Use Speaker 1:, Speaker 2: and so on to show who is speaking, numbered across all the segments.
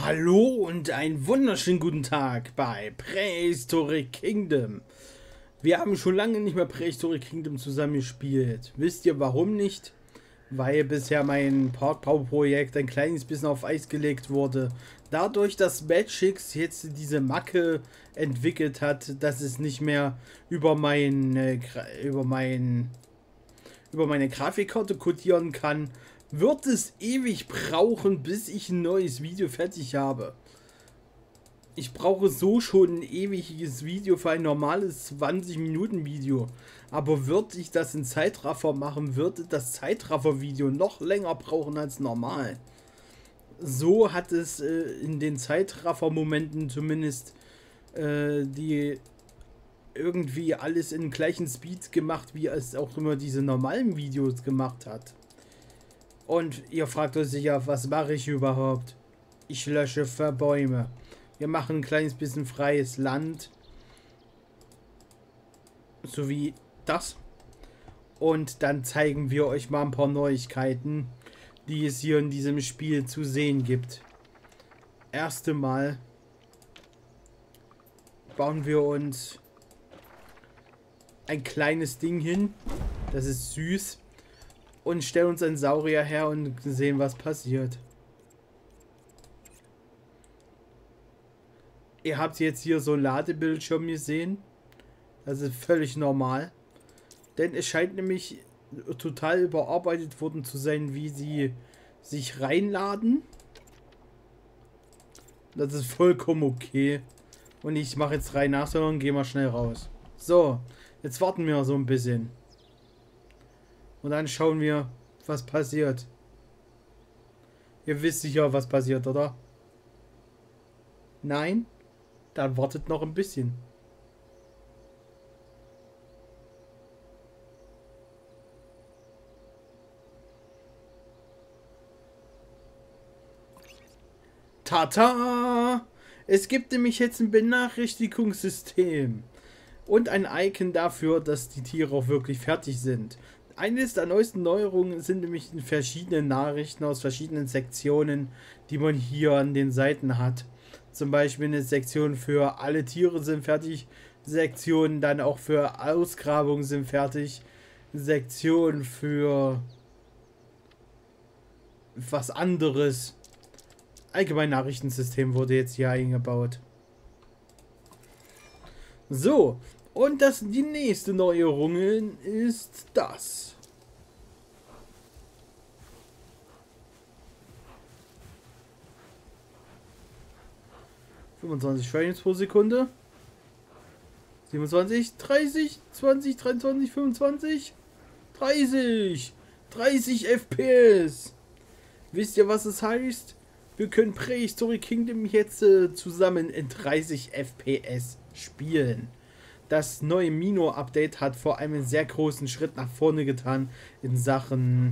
Speaker 1: Hallo und einen wunderschönen guten Tag bei Prehistoric Kingdom. Wir haben schon lange nicht mehr Prehistoric Kingdom zusammen gespielt. Wisst ihr warum nicht? Weil bisher mein Parkbauprojekt ein kleines bisschen auf Eis gelegt wurde. Dadurch, dass Magix jetzt diese Macke entwickelt hat, dass es nicht mehr über meine Grafikkarte codieren kann, wird es ewig brauchen, bis ich ein neues Video fertig habe. Ich brauche so schon ein ewiges Video für ein normales 20-Minuten-Video. Aber würde ich das in Zeitraffer machen, würde das Zeitraffer-Video noch länger brauchen als normal. So hat es in den Zeitraffer-Momenten zumindest die irgendwie alles in gleichen Speed gemacht, wie es auch immer diese normalen Videos gemacht hat. Und ihr fragt euch sicher, was mache ich überhaupt? Ich lösche Bäume. Wir machen ein kleines bisschen freies Land. So wie das. Und dann zeigen wir euch mal ein paar Neuigkeiten, die es hier in diesem Spiel zu sehen gibt. Erste Mal bauen wir uns ein kleines Ding hin. Das ist süß. Und stellen uns einen Saurier her und sehen, was passiert. Ihr habt jetzt hier so einen Ladebildschirm gesehen. Das ist völlig normal. Denn es scheint nämlich total überarbeitet worden zu sein, wie sie sich reinladen. Das ist vollkommen okay. Und ich mache jetzt 3 Nachsorgen und gehe mal schnell raus. So, jetzt warten wir so ein bisschen. Und dann schauen wir, was passiert. Ihr wisst sicher, was passiert, oder? Nein? Dann wartet noch ein bisschen. Tata! Es gibt nämlich jetzt ein Benachrichtigungssystem. Und ein Icon dafür, dass die Tiere auch wirklich fertig sind. Eines der neuesten Neuerungen sind nämlich verschiedene Nachrichten aus verschiedenen Sektionen, die man hier an den Seiten hat. Zum Beispiel eine Sektion für alle Tiere sind fertig, Sektionen dann auch für Ausgrabungen sind fertig, Sektion für was anderes. Allgemein Nachrichtensystem wurde jetzt hier eingebaut. So, und die nächste Neuerung ist das. ...25 Frames pro Sekunde. 27, 30, 20, 23, 25, 30. 30 FPS. Wisst ihr, was es heißt? Wir können Prehistoric Kingdom jetzt zusammen in 30 FPS spielen. Das neue Mino-Update hat vor allem einen sehr großen Schritt nach vorne getan in Sachen...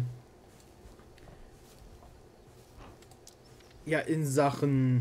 Speaker 1: Ja, in Sachen...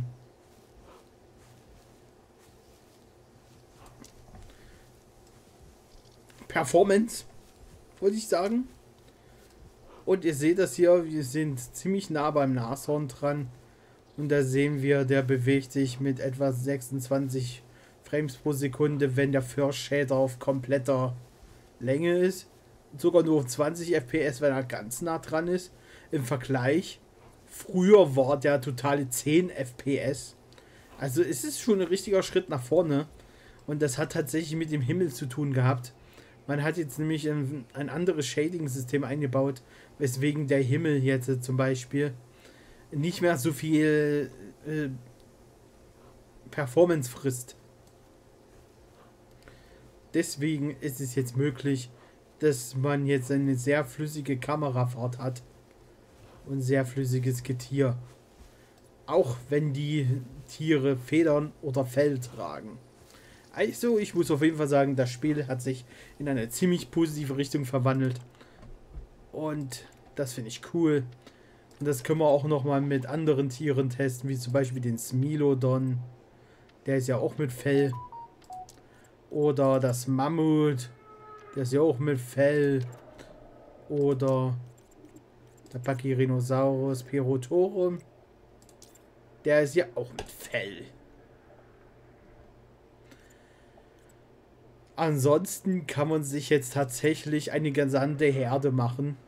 Speaker 1: Performance, wollte ich sagen. Und ihr seht das hier, wir sind ziemlich nah beim Nashorn dran. Und da sehen wir, der bewegt sich mit etwa 26 Frames pro Sekunde, wenn der First Shader auf kompletter Länge ist. Sogar nur auf 20 FPS, wenn er ganz nah dran ist. Im Vergleich, früher war der totale 10 FPS. Also es ist schon ein richtiger Schritt nach vorne. Und das hat tatsächlich mit dem Himmel zu tun gehabt. Man hat jetzt nämlich ein anderes Shading-System eingebaut, weswegen der Himmel jetzt zum Beispiel nicht mehr so viel Performance frisst. Deswegen ist es jetzt möglich, dass man jetzt eine sehr flüssige Kamerafahrt hat und sehr flüssiges Getier. Auch wenn die Tiere Federn oder Fell tragen. Also, ich muss auf jeden Fall sagen, das Spiel hat sich in eine ziemlich positive Richtung verwandelt. Und das finde ich cool. Und das können wir auch nochmal mit anderen Tieren testen, wie zum Beispiel den Smilodon. Der ist ja auch mit Fell. Oder das Mammut. Der ist ja auch mit Fell. Oder der Pachyrhinosaurus Perotorum. Der ist ja auch mit Fell. Ansonsten kann man sich jetzt tatsächlich eine gesamte Herde machen.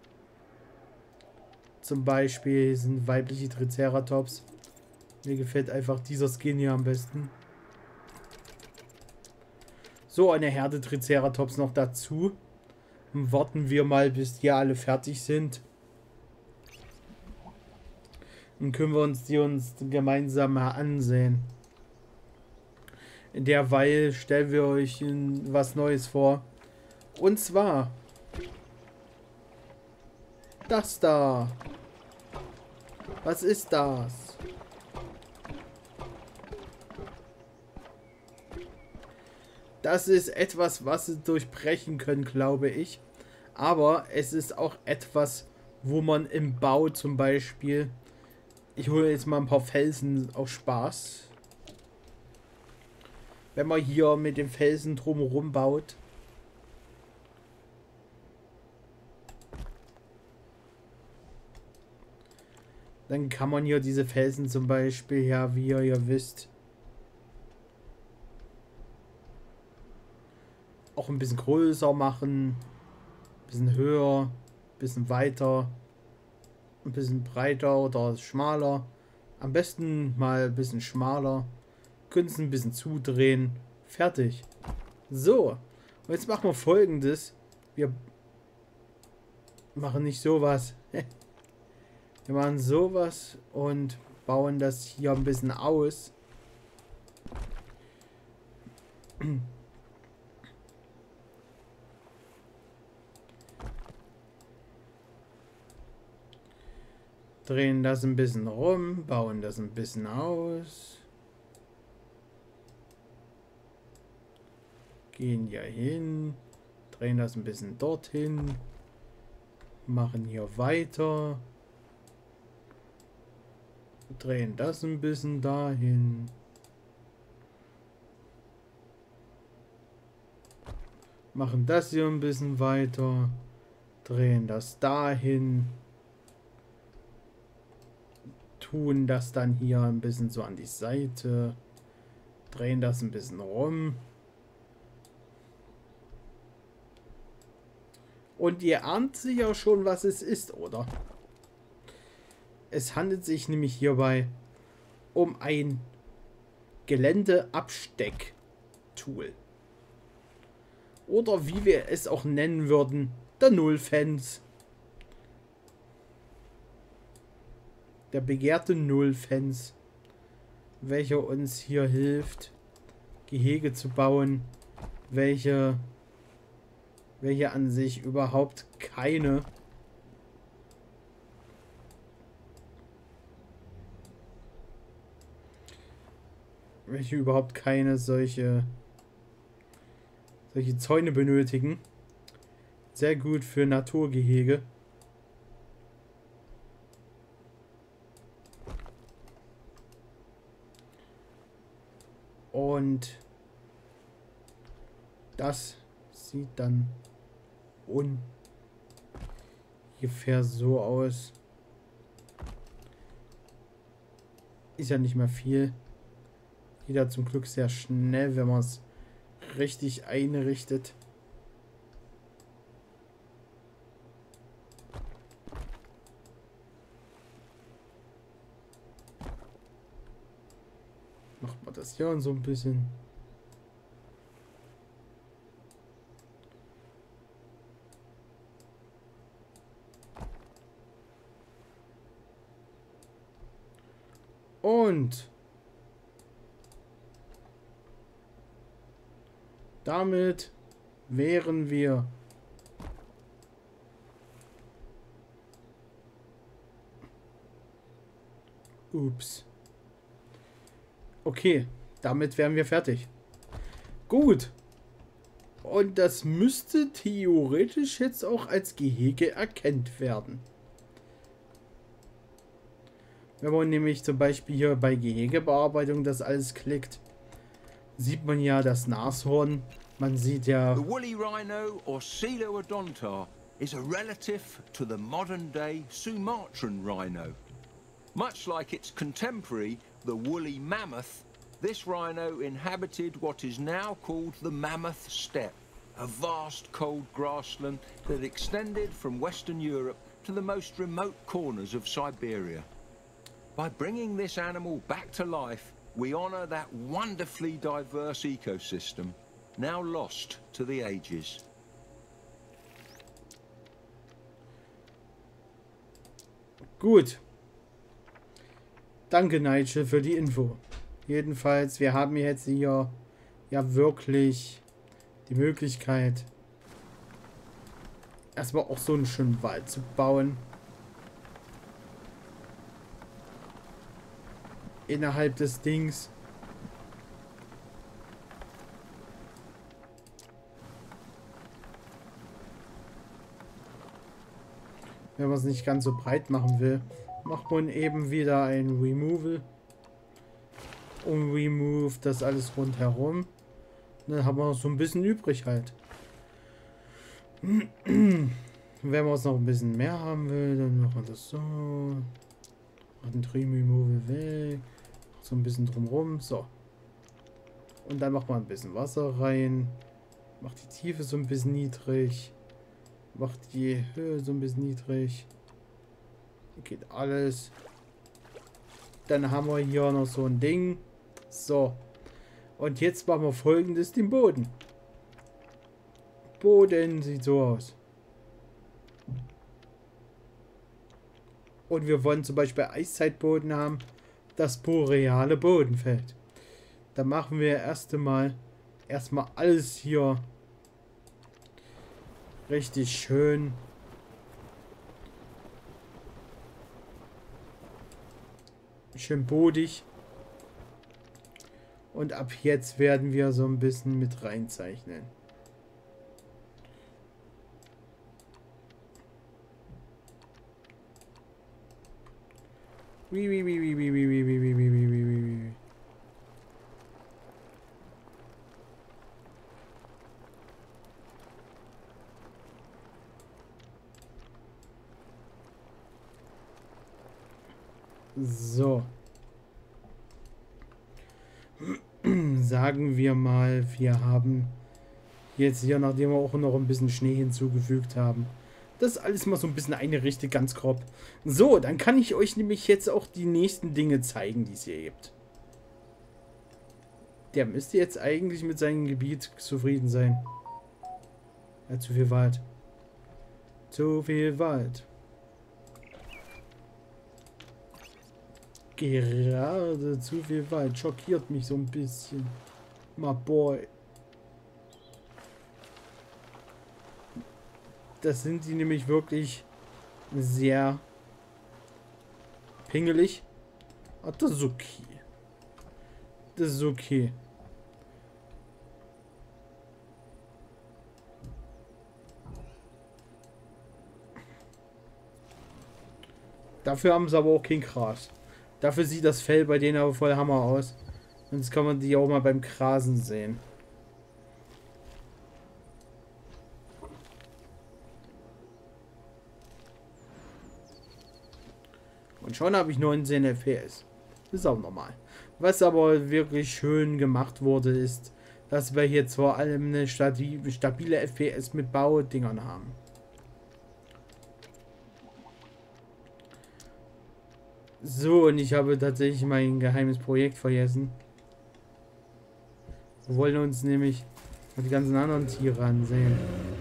Speaker 1: Zum Beispiel sind weibliche Triceratops. Mir gefällt einfach dieser Skin hier am besten. So, eine Herde Triceratops noch dazu. Und warten wir mal, bis die alle fertig sind. Dann können wir uns die gemeinsam mal ansehen. In derweil stellen wir euch was Neues vor. Und zwar das da. Was ist das? Das ist etwas, was sie durchbrechen können, glaube ich. Aber es ist auch etwas, wo man im Bau zum Beispiel... Ich hole jetzt mal ein paar Felsen auf Spaß. Wenn man hier mit den Felsen drumherum baut. Dann kann man hier diese Felsen zum Beispiel, ja, wie ihr ja wisst, auch ein bisschen größer machen, ein bisschen höher, ein bisschen weiter, ein bisschen breiter oder schmaler. Am besten mal ein bisschen schmaler. Können es ein bisschen zudrehen. Fertig. So. Und jetzt machen wir Folgendes. Wir machen nicht sowas. Wir machen sowas und bauen das hier ein bisschen aus. Drehen das ein bisschen rum, bauen das ein bisschen aus. Gehen hier hin, drehen das ein bisschen dorthin, machen hier weiter, drehen das ein bisschen dahin. Machen das hier ein bisschen weiter, drehen das dahin. Tun das dann hier ein bisschen so an die Seite, drehen das ein bisschen rum. Und ihr ahnt sicher schon, was es ist, oder? Es handelt sich nämlich hierbei um ein Geländeabsteck-Tool. Oder wie wir es auch nennen würden, der Nullfence. Der begehrte Nullfence, welcher uns hier hilft, Gehege zu bauen, welche an sich überhaupt keine solche Zäune benötigen. Sehr gut für Naturgehege. Und das sieht dann ungefähr so aus. Ist ja nicht mehr viel. Jeder zum Glück sehr schnell, wenn man es richtig einrichtet. Macht man das hier so ein bisschen. Und damit wären wir okay, damit wären wir fertig. Gut. Und das müsste theoretisch jetzt auch als Gehege erkannt werden. Wenn man nämlich zum Beispiel hier bei Gehegebearbeitung das alles klickt, sieht man ja das Nashorn. Man sieht ja...
Speaker 2: The woolly rhino or Coelodonta is a relative to the modern day Sumatran rhino. Much like its contemporary, the woolly mammoth, this rhino inhabited what is now called the Mammoth Steppe, a vast cold grassland that extended from Western Europe to the most remote corners of Siberia. By bringing this animal back to life, we honor that wonderfully diverse ecosystem, now lost to the ages.
Speaker 1: Gut. Danke, Nigel, für die Info. Jedenfalls, wir haben jetzt hier ja wirklich die Möglichkeit, erstmal auch so einen schönen Wald zu bauen. Innerhalb des Dings. Wenn man es nicht ganz so breit machen will, macht man eben wieder ein Removal. Und remove das alles rundherum. Dann haben wir noch so ein bisschen übrig halt. Wenn man es noch ein bisschen mehr haben will, dann machen wir das so. Machen Tree Removal weg. So ein bisschen drumherum. So. Und dann macht man ein bisschen Wasser rein. Macht die Tiefe so ein bisschen niedrig. Macht die Höhe so ein bisschen niedrig. Geht alles. Dann haben wir hier noch so ein Ding. So. Und jetzt machen wir Folgendes: den Boden. Boden sieht so aus. Und wir wollen zum Beispiel Eiszeitboden haben, das boreale Bodenfeld. Da machen wir erstmal alles hier richtig schön. Schön bodig. Und ab jetzt werden wir so ein bisschen mit reinzeichnen. So. Sagen wir mal, wir haben jetzt hier, nachdem wir auch noch ein bisschen Schnee hinzugefügt haben, das alles mal so ein bisschen einrichtet, ganz grob. So, dann kann ich euch nämlich jetzt auch die nächsten Dinge zeigen, die es hier gibt. Der müsste jetzt eigentlich mit seinem Gebiet zufrieden sein. Ja, zu viel Wald. Zu viel Wald. Gerade zu viel Wald. Schockiert mich so ein bisschen. My boy. Das sind die nämlich wirklich sehr pingelig. Ah, das ist okay. Das ist okay. Dafür haben sie aber auch kein Gras. Dafür sieht das Fell bei denen aber voll Hammer aus. Und jetzt kann man die auch mal beim Grasen sehen. Und schon habe ich 19 FPS. Das ist auch normal. Was aber wirklich schön gemacht wurde, ist, dass wir hier vor allem eine stabile FPS mit Baudingern haben. So, und ich habe tatsächlich mein geheimes Projekt vergessen. Wir wollen uns nämlich die ganzen anderen Tiere ansehen.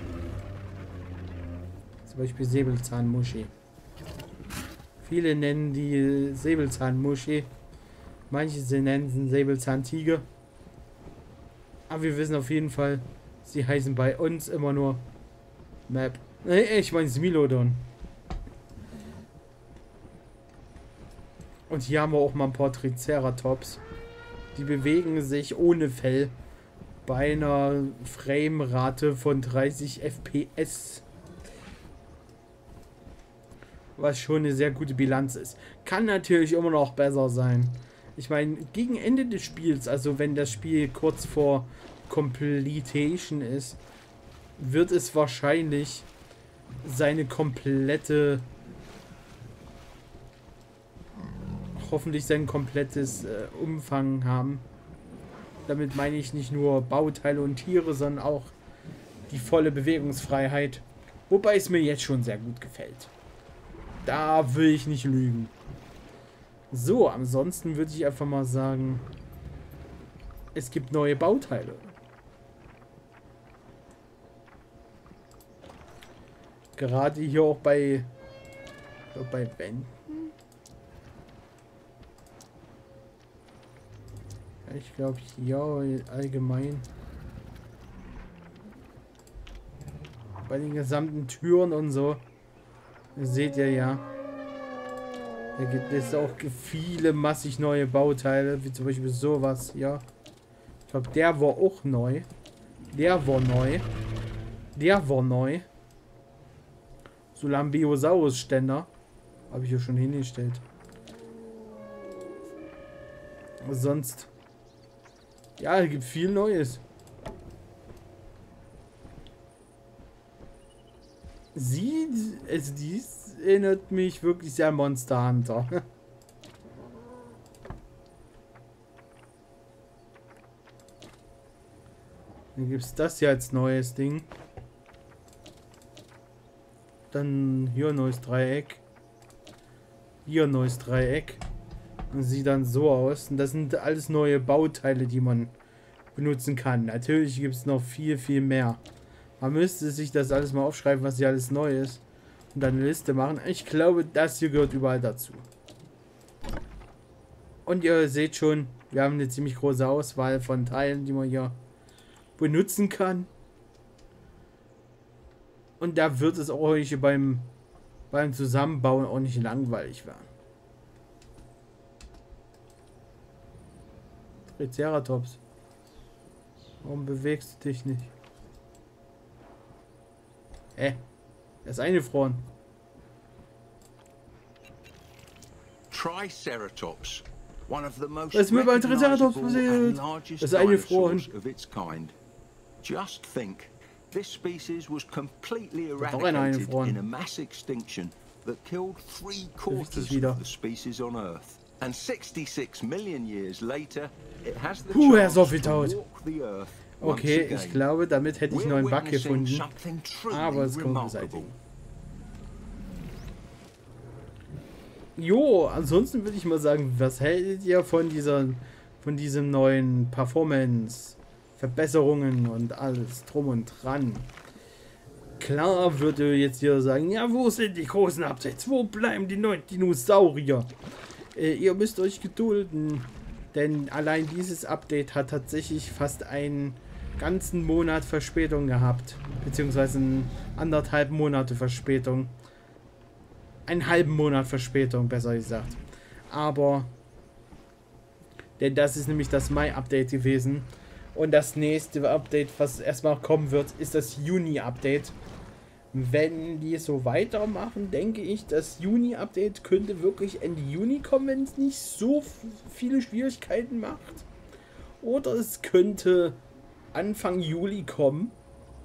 Speaker 1: Zum Beispiel Säbelzahnmuschi. Viele nennen die Säbelzahnmuschi. Manche nennen sie Säbelzahntiger. Aber wir wissen auf jeden Fall, sie heißen bei uns immer nur Map. Ich meine Smilodon. Und hier haben wir auch mal ein paar Triceratops. Die bewegen sich ohne Fell bei einer Framerate von 30 FPS. Was schon eine sehr gute Bilanz ist. Kann natürlich immer noch besser sein. Ich meine, gegen Ende des Spiels, also wenn das Spiel kurz vor Completion ist, wird es wahrscheinlich hoffentlich sein komplettes Umfang haben. Damit meine ich nicht nur Bauteile und Tiere, sondern auch die volle Bewegungsfreiheit. Wobei es mir jetzt schon sehr gut gefällt. Da will ich nicht lügen. So, ansonsten würde ich einfach mal sagen, es gibt neue Bauteile. Gerade hier auch bei Wänden. Ich glaube hier allgemein. Bei den gesamten Türen und so. Seht ihr ja. Da gibt es auch viele massig neue Bauteile, wie zum Beispiel sowas hier. Ich glaube, der war auch neu. Der war neu. Der war neu. Solambiosaurus-Ständer. Habe ich hier schon hingestellt. Sonst. Ja, es gibt viel Neues. Dies erinnert mich wirklich sehr an Monster Hunter. Dann gibt es das hier als neues Ding. Dann hier ein neues Dreieck. Hier ein neues Dreieck. Und sieht dann so aus. Und das sind alles neue Bauteile, die man benutzen kann. Natürlich gibt es noch viel, viel mehr. Man müsste sich das alles mal aufschreiben, was hier alles neu ist. Und dann eine Liste machen. Ich glaube, das hier gehört überall dazu. Und ihr seht schon, wir haben eine ziemlich große Auswahl von Teilen, die man hier benutzen kann. Und da wird es euch beim Zusammenbauen auch nicht langweilig werden. Triceratops. Warum bewegst du dich nicht? Er ist eingefroren.
Speaker 2: Triceratops. One of the most
Speaker 1: Was ist mir bei Triceratops passiert?
Speaker 2: largest
Speaker 1: Das ist eingefroren.
Speaker 2: dinosaurs of its kind. Just think, this species was completely
Speaker 1: doch einer
Speaker 2: eradicated
Speaker 1: eingefroren.
Speaker 2: in a mass extinction that killed 3/4
Speaker 1: wieder.
Speaker 2: of the species on Earth. And 66 million years later, it has the
Speaker 1: Er ist
Speaker 2: chance
Speaker 1: aufgetaut.
Speaker 2: to walk the Earth once
Speaker 1: Okay,
Speaker 2: again.
Speaker 1: ich glaube, damit hätte ich
Speaker 2: We're
Speaker 1: noch einen Bug
Speaker 2: witnessing
Speaker 1: gefunden.
Speaker 2: something truly
Speaker 1: Aber es kommt
Speaker 2: remarkable.
Speaker 1: beseitigen. Jo, ansonsten würde ich mal sagen, was haltet ihr von diesem neuen Performance, Verbesserungen und alles drum und dran? Klar würde jetzt hier sagen, ja, wo sind die großen Updates? Wo bleiben die neuen Dinosaurier? Ihr müsst euch gedulden, denn allein dieses Update hat tatsächlich fast einen ganzen Monat Verspätung gehabt, beziehungsweise 1,5 Monate Verspätung. Einen halben Monat Verspätung, besser gesagt. Aber, denn das ist nämlich das Mai-Update gewesen. Und das nächste Update, was erstmal kommen wird, ist das Juni-Update. Wenn die so weitermachen, denke ich, das Juni-Update könnte wirklich Ende Juni kommen, wenn es nicht so viele Schwierigkeiten macht. Oder es könnte Anfang Juli kommen.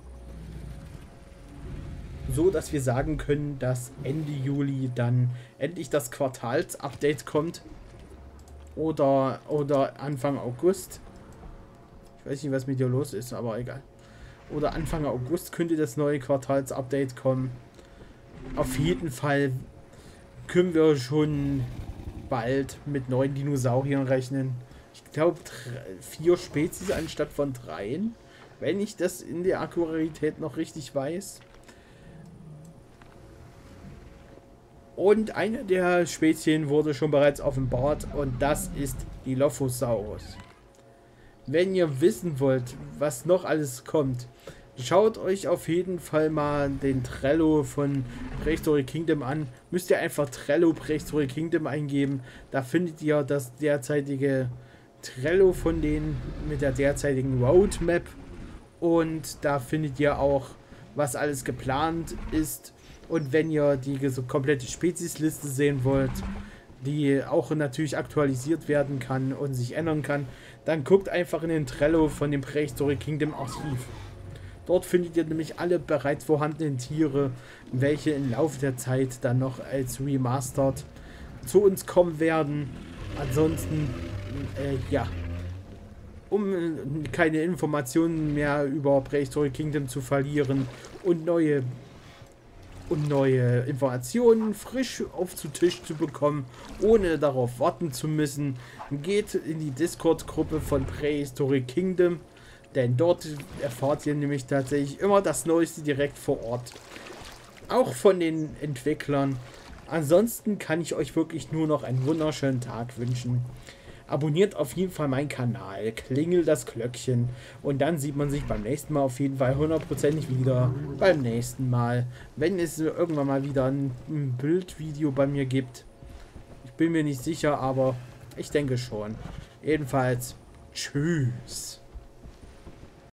Speaker 1: So, dass wir sagen können, dass Ende Juli dann endlich das Quartals-Update kommt. Oder Anfang August. Ich weiß nicht, was mit dir los ist, aber egal. Oder Anfang August könnte das neue Quartals-Update kommen. Auf jeden Fall können wir schon bald mit neuen Dinosauriern rechnen. Ich glaube 4 Spezies anstatt von 3. Wenn ich das in der Akkuratität noch richtig weiß. Und eine der Spezien wurde schon bereits offenbart und das ist die Dilophosaurus. Wenn ihr wissen wollt, was noch alles kommt, schaut euch auf jeden Fall mal den Trello von Prehistoric Kingdom an. Müsst ihr einfach Trello Prehistoric Kingdom eingeben. Da findet ihr das derzeitige Trello von denen mit der derzeitigen Roadmap. Und da findet ihr auch, was alles geplant ist. Und wenn ihr die komplette Speziesliste sehen wollt, die auch natürlich aktualisiert werden kann und sich ändern kann, dann guckt einfach in den Trello von dem Prehistoric Kingdom Archiv. Dort findet ihr nämlich alle bereits vorhandenen Tiere, welche im Laufe der Zeit dann noch als Remastered zu uns kommen werden. Ansonsten, ja. Um keine Informationen mehr über Prehistoric Kingdom zu verlieren und neue Informationen frisch auf zu Tisch zu bekommen, ohne darauf warten zu müssen, geht in die Discord-Gruppe von Prehistoric Kingdom, denn dort erfahrt ihr nämlich tatsächlich immer das Neueste direkt vor Ort. Auch von den Entwicklern. Ansonsten kann ich euch wirklich nur noch einen wunderschönen Tag wünschen. Abonniert auf jeden Fall meinen Kanal, klingelt das Glöckchen und dann sieht man sich beim nächsten Mal auf jeden Fall 100%ig wieder. Beim nächsten Mal, wenn es irgendwann mal wieder ein Bildvideo bei mir gibt. Ich bin mir nicht sicher, aber ich denke schon. Jedenfalls, tschüss.